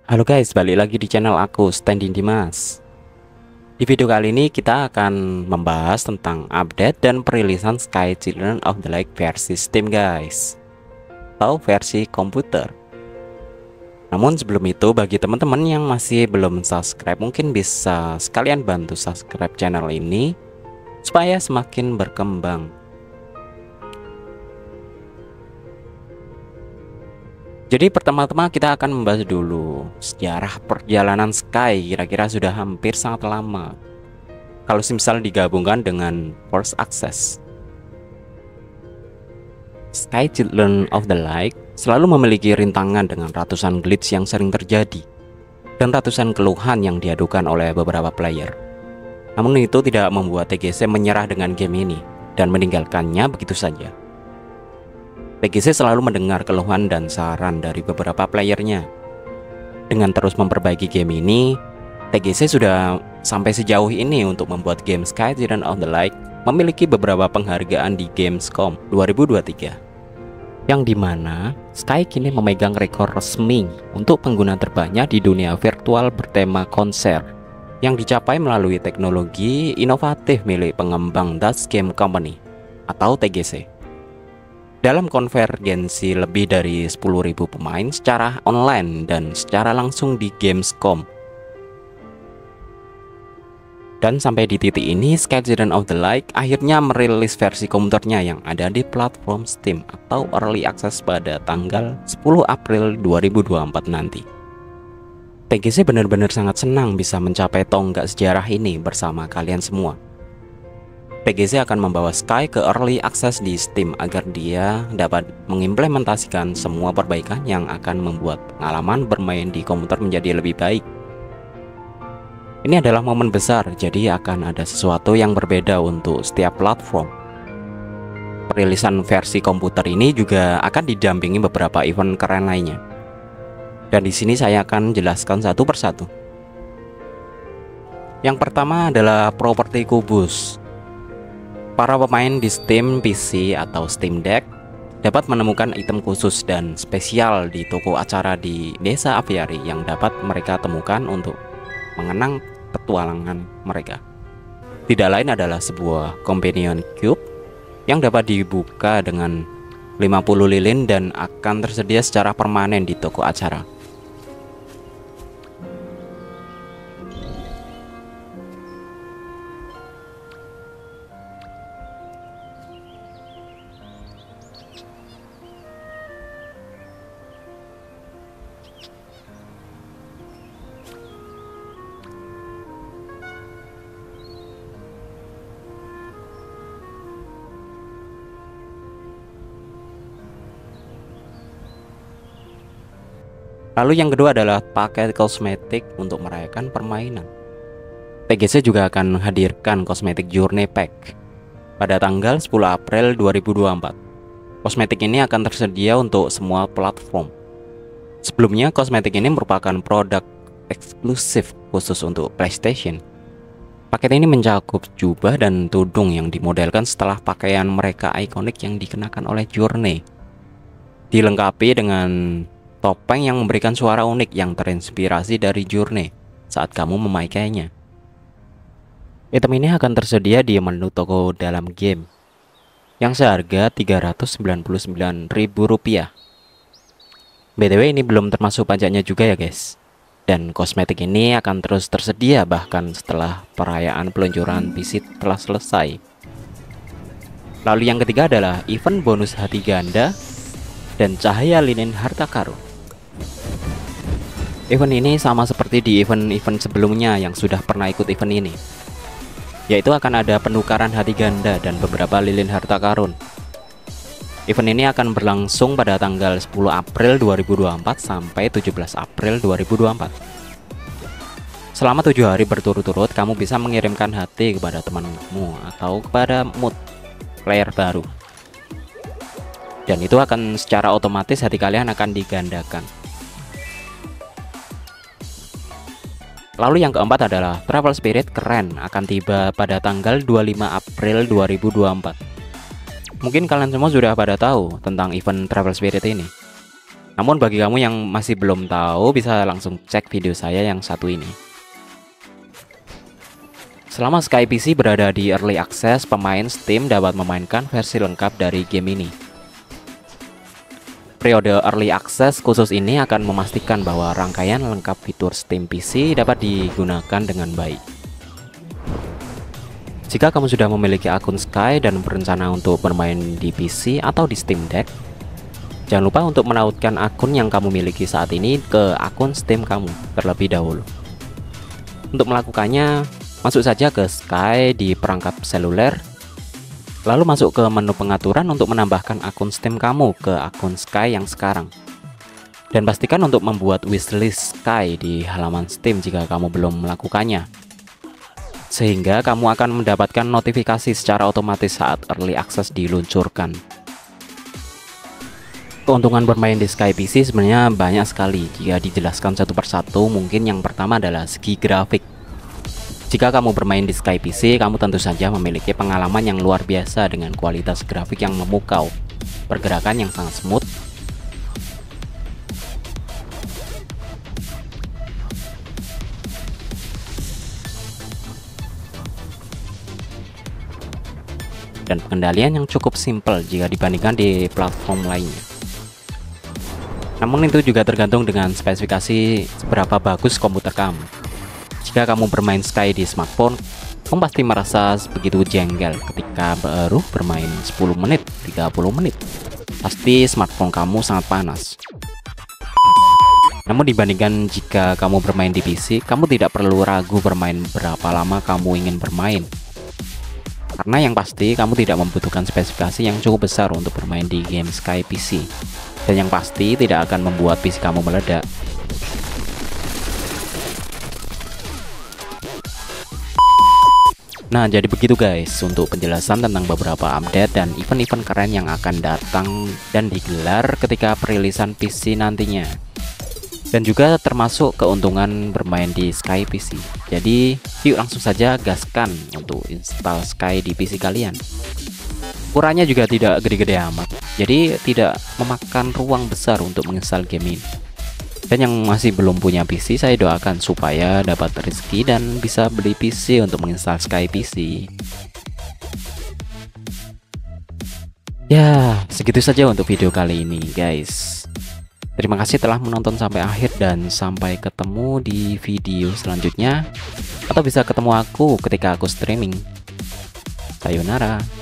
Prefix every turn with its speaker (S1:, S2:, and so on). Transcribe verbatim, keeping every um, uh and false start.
S1: Halo guys, balik lagi di channel aku, Standing Dimas. Di video kali ini kita akan membahas tentang update dan perilisan Sky Children of the Light versi Steam guys, atau versi komputer. Namun sebelum itu, bagi teman-teman yang masih belum subscribe, mungkin bisa sekalian bantu subscribe channel ini supaya semakin berkembang. Jadi pertama-tama kita akan membahas dulu sejarah perjalanan Sky, kira-kira sudah hampir sangat lama kalau misal digabungkan dengan Force Access. Sky Children of the Light selalu memiliki rintangan dengan ratusan glitch yang sering terjadi dan ratusan keluhan yang diadukan oleh beberapa player. Namun itu tidak membuat T G C menyerah dengan game ini dan meninggalkannya begitu saja. T G C selalu mendengar keluhan dan saran dari beberapa playernya. Dengan terus memperbaiki game ini, T G C sudah sampai sejauh ini untuk membuat game Sky Children of the Light memiliki beberapa penghargaan di Gamescom dua ribu dua puluh tiga, yang dimana Sky kini memegang rekor resmi untuk pengguna terbanyak di dunia virtual bertema konser, yang dicapai melalui teknologi inovatif milik pengembang Dutch Game Company atau T G C. Dalam konvergensi lebih dari sepuluh ribu pemain secara online dan secara langsung di Gamescom. Dan sampai di titik ini, Sky Children of the Light akhirnya merilis versi komputernya yang ada di platform Steam atau Early Access pada tanggal sepuluh April dua ribu dua puluh empat nanti. T G C benar-benar sangat senang bisa mencapai tonggak sejarah ini bersama kalian semua. T G C akan membawa Sky ke Early Access di Steam agar dia dapat mengimplementasikan semua perbaikan yang akan membuat pengalaman bermain di komputer menjadi lebih baik. Ini adalah momen besar, jadi akan ada sesuatu yang berbeda untuk setiap platform. Perilisan versi komputer ini juga akan didampingi beberapa event keren lainnya. Dan di sini saya akan jelaskan satu persatu. Yang pertama adalah properti kubus. Para pemain di Steam P C atau Steam Deck dapat menemukan item khusus dan spesial di toko acara di Desa Aviary yang dapat mereka temukan untuk mengenang petualangan mereka. Tidak lain adalah sebuah companion cube yang dapat dibuka dengan lima puluh lilin dan akan tersedia secara permanen di toko acara. Lalu yang kedua adalah paket kosmetik untuk merayakan permainan. T G C juga akan menghadirkan kosmetik Journey Pack pada tanggal sepuluh April dua ribu dua puluh empat. Kosmetik ini akan tersedia untuk semua platform. Sebelumnya, kosmetik ini merupakan produk eksklusif khusus untuk PlayStation. Paket ini mencakup jubah dan tudung yang dimodelkan setelah pakaian mereka ikonik yang dikenakan oleh Journey, dilengkapi dengan topeng yang memberikan suara unik yang terinspirasi dari Journey saat kamu memakainya. Item ini akan tersedia di menu toko dalam game yang seharga tiga ratus sembilan puluh sembilan ribu rupiah. B T W ini belum termasuk pajaknya juga ya guys. Dan kosmetik ini akan terus tersedia bahkan setelah perayaan peluncuran P C telah selesai. Lalu yang ketiga adalah event bonus hati ganda dan cahaya lilin harta karun. Event ini sama seperti di event-event sebelumnya yang sudah pernah ikut event ini, yaitu akan ada penukaran hati ganda dan beberapa lilin harta karun. Event ini akan berlangsung pada tanggal sepuluh April dua ribu dua puluh empat sampai tujuh belas April dua ribu dua puluh empat. Selama tujuh hari berturut-turut, kamu bisa mengirimkan hati kepada temanmu atau kepada mood player baru. Dan itu akan secara otomatis hati kalian akan digandakan. Lalu yang keempat adalah Travel Spirit keren akan tiba pada tanggal dua puluh lima April dua ribu dua puluh empat. Mungkin kalian semua sudah pada tahu tentang event Travel Spirit ini. Namun bagi kamu yang masih belum tahu, bisa langsung cek video saya yang satu ini. Selama SkyPC berada di Early Access, pemain Steam dapat memainkan versi lengkap dari game ini. Periode Early Access khusus ini akan memastikan bahwa rangkaian lengkap fitur Steam P C dapat digunakan dengan baik. Jika kamu sudah memiliki akun Sky dan berencana untuk bermain di P C atau di Steam Deck, jangan lupa untuk menautkan akun yang kamu miliki saat ini ke akun Steam kamu terlebih dahulu. Untuk melakukannya, masuk saja ke Sky di perangkat seluler, lalu masuk ke menu pengaturan untuk menambahkan akun Steam kamu ke akun Sky yang sekarang. Dan pastikan untuk membuat wishlist Sky di halaman Steam jika kamu belum melakukannya, sehingga kamu akan mendapatkan notifikasi secara otomatis saat Early Access diluncurkan. Keuntungan bermain di SkyPC sebenarnya banyak sekali. Jika dijelaskan satu persatu, mungkin yang pertama adalah segi grafik. Jika kamu bermain di SkyPC, kamu tentu saja memiliki pengalaman yang luar biasa dengan kualitas grafik yang memukau, pergerakan yang sangat smooth, dan pengendalian yang cukup simpel jika dibandingkan di platform lainnya. Namun itu juga tergantung dengan spesifikasi seberapa bagus komputer kamu. Jika kamu bermain Sky di smartphone, kamu pasti merasa begitu jengkel ketika baru bermain sepuluh menit, tiga puluh menit. Pasti smartphone kamu sangat panas. Namun dibandingkan jika kamu bermain di P C, kamu tidak perlu ragu bermain berapa lama kamu ingin bermain. Karena yang pasti kamu tidak membutuhkan spesifikasi yang cukup besar untuk bermain di game SkyPC. Dan yang pasti tidak akan membuat P C kamu meledak. Nah, jadi begitu guys untuk penjelasan tentang beberapa update dan event-event keren yang akan datang dan digelar ketika perilisan P C nantinya. Dan juga termasuk keuntungan bermain di SkyPC. Jadi, yuk langsung saja gaskan untuk install Sky di P C kalian. Ukurannya juga tidak gede-gede amat, jadi tidak memakan ruang besar untuk menginstal game ini. Dan yang masih belum punya P C, saya doakan supaya dapat rezeki dan bisa beli P C untuk menginstal SkyPC. Ya, segitu saja untuk video kali ini guys. Terima kasih telah menonton sampai akhir dan sampai ketemu di video selanjutnya, atau bisa ketemu aku ketika aku streaming. Sayonara.